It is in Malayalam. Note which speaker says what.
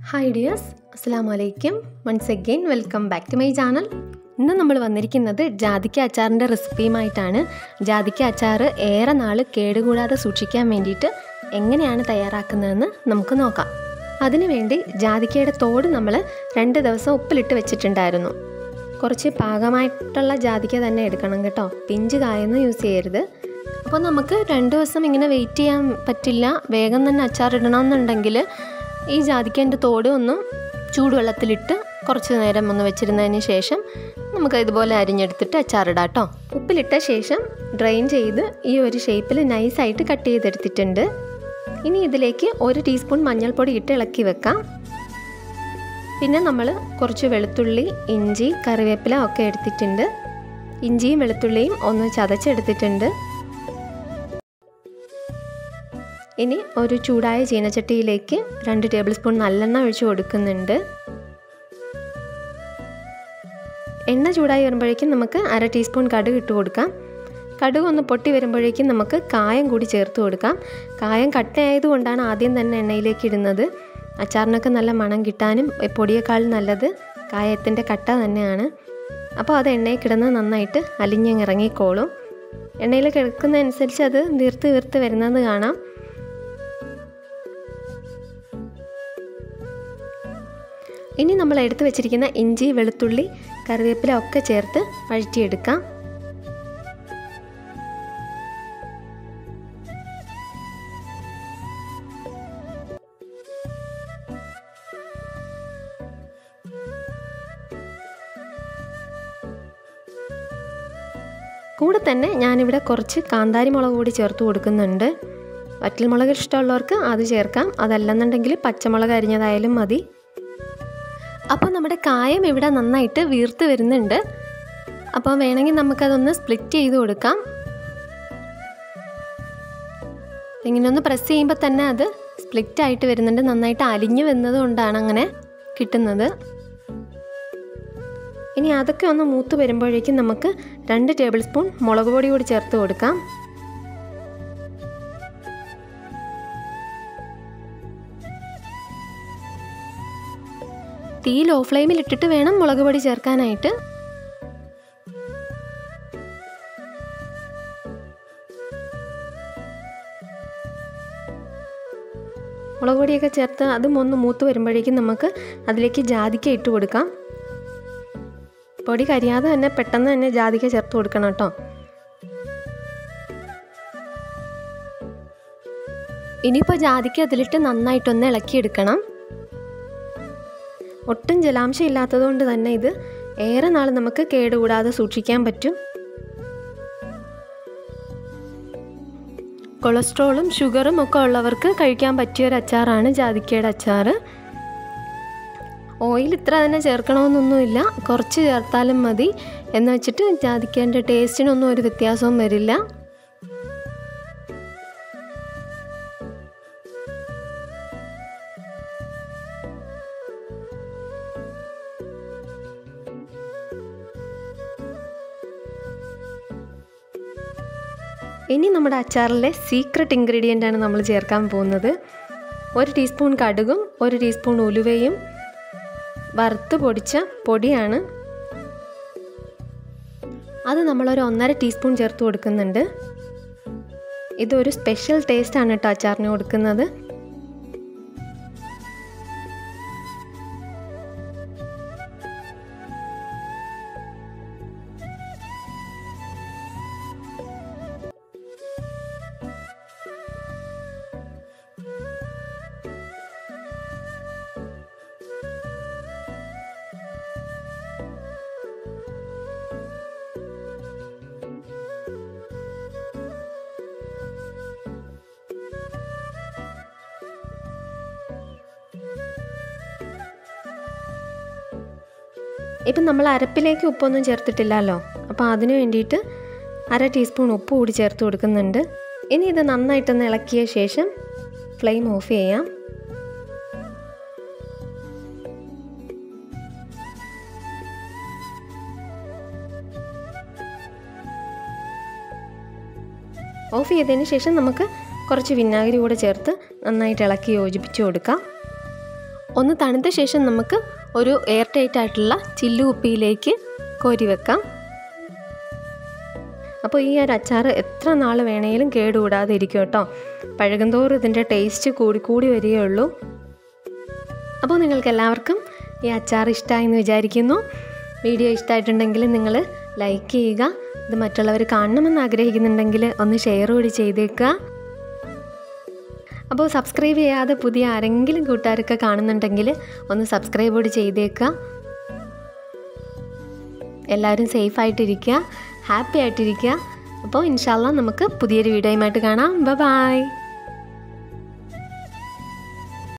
Speaker 1: ഹായ് ഡിയേഴ്സ്, അസ്സലാമു അലൈക്കും. Once again welcome back to my channel. ഇന്ന് നമ്മൾ വന്നിരിക്കുന്നത് ജാതിക്ക അച്ചാറിൻ്റെ റെസിപ്പിയുമായിട്ടാണ്. ജാതിക്ക അച്ചാർ ഏറെ നാൾ കേടുകൂടാതെ സൂക്ഷിക്കാൻ വേണ്ടിയിട്ട് എങ്ങനെയാണ് തയ്യാറാക്കുന്നതെന്ന് നമുക്ക് നോക്കാം. അതിനുവേണ്ടി ജാതിക്കയുടെ തോട് നമ്മൾ 2 ദിവസം ഉപ്പിലിട്ട് വെച്ചിട്ടുണ്ടായിരുന്നു. കുറച്ച് പാകമായിട്ടുള്ള ജാതിക്ക തന്നെ എടുക്കണം കേട്ടോ, പിഞ്ച് കായൊന്നും യൂസ് ചെയ്യരുത്. അപ്പോൾ നമുക്ക് 2 ദിവസം ഇങ്ങനെ വെയിറ്റ് ചെയ്യാൻ പറ്റില്ല, വേഗം തന്നെ അച്ചാറിടണമെന്നുണ്ടെങ്കിൽ ഈ ജാതിക്കേൻ്റെ തോട് ഒന്ന് ചൂടുവെള്ളത്തിലിട്ട് കുറച്ച് നേരം ഒന്ന് വെച്ചിരുന്നതിന് ശേഷം നമുക്ക് ഇതുപോലെ അരിഞ്ഞെടുത്തിട്ട് അച്ചാറിടാം കേട്ടോ. ഉപ്പിലിട്ട ശേഷം ഡ്രെയിൻ ചെയ്ത് ഈ ഒരു ഷേപ്പിൽ നൈസായിട്ട് കട്ട് ചെയ്തെടുത്തിട്ടുണ്ട്. ഇനി ഇതിലേക്ക് 1 ടീസ്പൂൺ മഞ്ഞൾപ്പൊടി ഇട്ട് ഇളക്കി വെക്കാം. പിന്നെ നമ്മൾ കുറച്ച് വെളുത്തുള്ളി, ഇഞ്ചി, കറിവേപ്പില ഒക്കെ എടുത്തിട്ടുണ്ട്. ഇഞ്ചിയും വെളുത്തുള്ളിയും ഒന്ന് ചതച്ചെടുത്തിട്ടുണ്ട്. ഇനി ഒരു ചൂടായ ചീനച്ചട്ടിയിലേക്ക് 2 ടേബിൾ സ്പൂൺ നല്ലെണ്ണ ഒഴിച്ച് കൊടുക്കുന്നുണ്ട്. എണ്ണ ചൂടായി വരുമ്പോഴേക്കും നമുക്ക് 1/2 ടീസ്പൂൺ കടുക് ഇട്ട് കൊടുക്കാം. കടുക് ഒന്ന് പൊട്ടി വരുമ്പോഴേക്കും നമുക്ക് കായം കൂടി ചേർത്ത് കൊടുക്കാം. കായം കട്ടയായതുകൊണ്ടാണ് ആദ്യം തന്നെ എണ്ണയിലേക്ക് ഇടുന്നത്. അച്ചാറിനൊക്കെ നല്ല മണം കിട്ടാനും പൊടിയേക്കാൾ നല്ലത് കായത്തിൻ്റെ കട്ട തന്നെയാണ്. അപ്പോൾ അത് എണ്ണയിൽ കിടന്ന് നന്നായിട്ട് അലിഞ്ഞിറങ്ങിക്കോളും. എണ്ണയിൽ കിടക്കുന്നതനുസരിച്ച് അത് വീർത്ത് വരുന്നത് കാണാം. ഇനി നമ്മൾ എടുത്തു വെച്ചിരിക്കുന്ന ഇഞ്ചി, വെളുത്തുള്ളി, കറിവേപ്പില ഒക്കെ ചേർത്ത് വഴറ്റിയെടുക്കാം. കൂടെ തന്നെ ഞാനിവിടെ കുറച്ച് കാന്താരി മുളക് കൂടി ചേർത്ത് കൊടുക്കുന്നുണ്ട്. വറ്റൽമുളക് ഇഷ്ടമുള്ളവർക്ക് അത് ചേർക്കാം, അതല്ലെന്നുണ്ടെങ്കിൽ പച്ചമുളക് അരിഞ്ഞതായാലും മതി. അപ്പോൾ നമ്മുടെ കായം ഇവിടെ നന്നായിട്ട് വീർത്ത് വരുന്നുണ്ട്. അപ്പോൾ വേണമെങ്കിൽ നമുക്കതൊന്ന് സ്പ്ലിറ്റ് ചെയ്ത് കൊടുക്കാം. ഇങ്ങനെ ഒന്ന് പ്രസ് ചെയ്യുമ്പോൾ തന്നെ അത് സ്പ്ലിറ്റ് ആയിട്ട് വരുന്നുണ്ട്. നന്നായിട്ട് അലിഞ്ഞു വരുന്നത് കൊണ്ടാണ് അങ്ങനെ കിട്ടുന്നത്. ഇനി അതൊക്കെ ഒന്ന് മൂത്ത് വരുമ്പോഴേക്കും നമുക്ക് 2 ടേബിൾ സ്പൂൺ മുളക് പൊടി കൂടി ചേർത്ത് കൊടുക്കാം. തീ ലോ ഫ്ലെയിമിൽ ഇട്ടിട്ട് വേണം മുളക് പൊടി ചേർക്കാനായിട്ട്. മുളക് പൊടിയൊക്കെ ചേർത്ത് അതും ഒന്ന് മൂത്ത് വരുമ്പോഴേക്കും നമുക്ക് അതിലേക്ക് ജാതിക്ക ഇട്ട് കൊടുക്കാം. പൊടി കരിയാതെ തന്നെ പെട്ടെന്ന് തന്നെ ജാതിക്ക ചേർത്ത് കൊടുക്കണം കേട്ടോ. ഇനിയിപ്പോൾ ജാതിക്ക അതിലിട്ട് നന്നായിട്ടൊന്ന് ഇളക്കിയെടുക്കണം. ഒട്ടും ജലാംശം ഇല്ലാത്തതുകൊണ്ട് തന്നെ ഇത് ഏറെ നാൾ നമുക്ക് കേടുകൂടാതെ സൂക്ഷിക്കാൻ പറ്റും. കൊളസ്ട്രോളും ഷുഗറും ഒക്കെ ഉള്ളവർക്ക് കഴിക്കാൻ പറ്റിയൊരു അച്ചാറാണ് ജാതിക്കയുടെ അച്ചാർ. ഓയിൽ ഇത്ര തന്നെ ചേർക്കണമെന്നൊന്നുമില്ല, കുറച്ച് ചേർത്താലും മതി. എന്ന് വെച്ചിട്ട് ജാതിക്കേൻ്റെ ടേസ്റ്റിനൊന്നും ഒരു വ്യത്യാസവും വരില്ല. ഇനി നമ്മുടെ അച്ചാറിലെ സീക്രട്ട് ഇൻഗ്രീഡിയൻ്റ് ആണ് നമ്മൾ ചേർക്കാൻ പോകുന്നത്. 1 ടീസ്പൂൺ കടുകും 1 ടീസ്പൂൺ ഉലുവയും വറുത്ത് പൊടിച്ച പൊടിയാണ്. അത് നമ്മളൊരു 1.5 ടീസ്പൂൺ ചേർത്ത് കൊടുക്കുന്നുണ്ട്. ഇതൊരു സ്പെഷ്യൽ ടേസ്റ്റാണ് കേട്ടോ അച്ചാറിന് കൊടുക്കുന്നത്. ഇപ്പം നമ്മൾ അരപ്പിലേക്ക് ഉപ്പൊന്നും ചേർത്തിട്ടില്ലല്ലോ, അപ്പോൾ അതിന് വേണ്ടിയിട്ട് 1/2 ടീസ്പൂൺ ഉപ്പ് കൂടി ചേർത്ത് കൊടുക്കുന്നുണ്ട്. ഇനി ഇത് നന്നായിട്ടൊന്ന് ഇളക്കിയ ശേഷം ഫ്ലെയിം ഓഫ് ചെയ്യാം. ഓഫ് ചെയ്തതിന് ശേഷം നമുക്ക് കുറച്ച് വിനാഗിരി കൂടെ ചേർത്ത് നന്നായിട്ട് ഇളക്കി യോജിപ്പിച്ച് കൊടുക്കാം. ഒന്ന് തണുത്ത ശേഷം നമുക്ക് ഒരു എയർ ടൈറ്റ് ആയിട്ടുള്ള ചില്ലു കുപ്പിയിലേക്ക് കോരി വെക്കാം. അപ്പോൾ ഈ ഒരു അച്ചാർ എത്ര നാൾ വേണമെങ്കിലും കേടുകൂടാതെ ഇരിക്കും കേട്ടോ. പഴകുന്തോറും ഇതിൻ്റെ ടേസ്റ്റ് കൂടി വരികയുള്ളൂ. അപ്പോൾ നിങ്ങൾക്ക് എല്ലാവർക്കും ഈ അച്ചാർ ഇഷ്ടമായി എന്ന് വിചാരിക്കുന്നു. വീഡിയോ ഇഷ്ടമായിട്ടുണ്ടെങ്കിൽ നിങ്ങൾ ലൈക്ക് ചെയ്യുക. ഇത് മറ്റുള്ളവർ കാണണമെന്ന് ആഗ്രഹിക്കുന്നുണ്ടെങ്കിൽ ഒന്ന് ഷെയർ കൂടി ചെയ്തേക്കുക. അപ്പോൾ സബ്സ്ക്രൈബ് ചെയ്യാതെ പുതിയ ആരെങ്കിലും കൂട്ടുകാരൊക്കെ കാണുന്നുണ്ടെങ്കിൽ ഒന്ന് സബ്സ്ക്രൈബ് കൂടി ചെയ്തേക്കുക. എല്ലാവരും സേഫായിട്ടിരിക്കുക, ഹാപ്പി ആയിട്ടിരിക്കുക. അപ്പോൾ ഇൻഷാ അല്ലാഹ് നമുക്ക് പുതിയൊരു വീഡിയോയുമായിട്ട് കാണാം. ബൈ.